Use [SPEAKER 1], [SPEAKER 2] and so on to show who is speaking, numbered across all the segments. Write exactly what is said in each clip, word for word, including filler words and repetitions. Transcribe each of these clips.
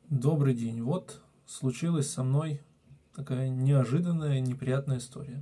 [SPEAKER 1] Добрый день. Вот случилась со мной такая неожиданная, неприятная история.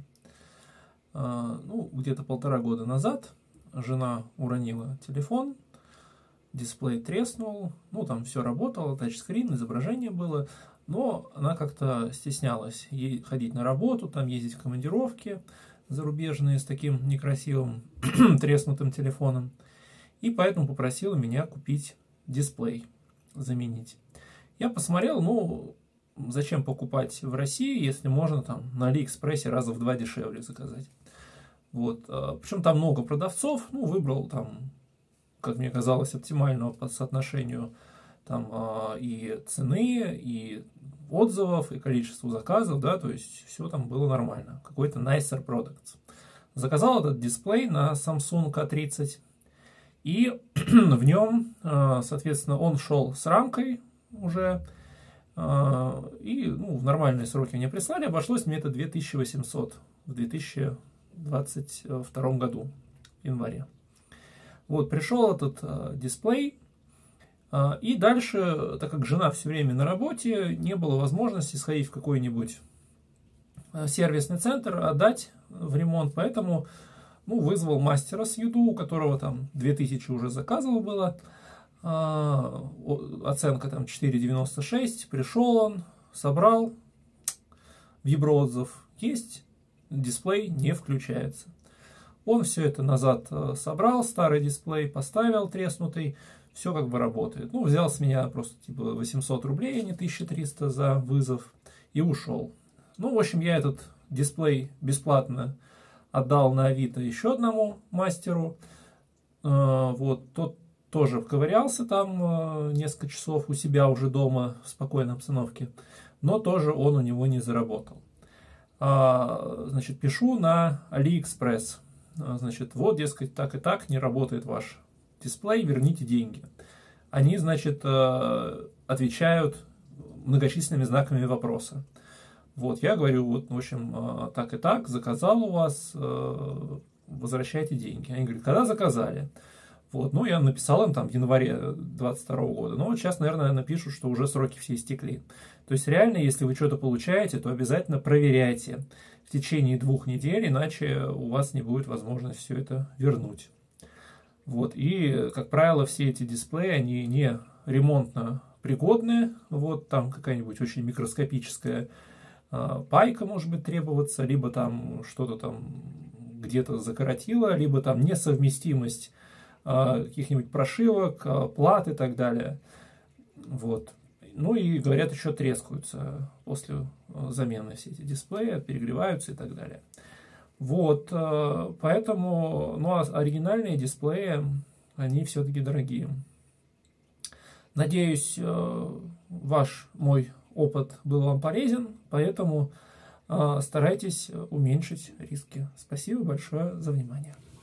[SPEAKER 1] А, Ну, где-то полтора года назад жена уронила телефон, дисплей треснул, ну, там все работало, тачскрин, изображение было, но она как-то стеснялась ей ходить на работу, там ездить в командировки зарубежные с таким некрасивым треснутым телефоном, и поэтому попросила меня купить дисплей, заменить. Я посмотрел, ну, зачем покупать в России, если можно там на Алиэкспрессе раза в два дешевле заказать. Вот. Причем там много продавцов, ну, выбрал там, как мне казалось, оптимального по соотношению там и цены, и отзывов, и количеству заказов, да, то есть все там было нормально. Какой-то nicer products. Заказал этот дисплей на Samsung а тридцать, и в нем, соответственно, он шел с рамкой уже, и ну, в нормальные сроки мне прислали. Обошлось мне это две тысячи восемьсот в две тысячи двадцать втором году, в январе. Вот, пришел этот э, дисплей, э, и дальше, так как жена все время на работе, не было возможности сходить в какой-нибудь сервисный центр, отдать в ремонт, поэтому ну, вызвал мастера с Юду, у которого там две тысячи уже заказов было, э, оценка там четыре девяносто шесть, пришел он, собрал, виброотзыв есть, дисплей не включается. Он все это назад собрал, старый дисплей поставил, треснутый, все как бы работает. Ну, взял с меня просто типа восемьсот рублей, а не тысяча триста за вызов, и ушел. Ну, в общем, я этот дисплей бесплатно отдал на Авито еще одному мастеру. Вот, тот тоже ковырялся там несколько часов у себя уже дома в спокойной обстановке, но тоже он у него не заработал. Значит, пишу на Алиэкспресс. Значит, вот, дескать, так и так не работает ваш дисплей, верните деньги. Они, значит, отвечают многочисленными знаками вопроса. Вот, я говорю, вот, в общем, так и так, заказал у вас, возвращайте деньги. Они говорят, когда заказали? Вот, ну, я написал им там в январе двадцать второго года. Но вот сейчас, наверное, напишут, что уже сроки все истекли. То есть, реально, если вы что-то получаете, то обязательно проверяйте в течение двух недель, иначе у вас не будет возможности все это вернуть. Вот, и, как правило, все эти дисплеи, они не ремонтно пригодны. Вот, там какая-нибудь очень микроскопическая э, пайка может быть требоваться, либо там что-то там где-то закоротило, либо там несовместимость каких-нибудь прошивок, плат и так далее. Вот. Ну и, говорят, еще трескаются после замены все эти дисплеи, перегреваются и так далее. Вот. Поэтому, ну, оригинальные дисплеи, они все-таки дорогие. Надеюсь, ваш, мой опыт был вам полезен, поэтому старайтесь уменьшить риски. Спасибо большое за внимание.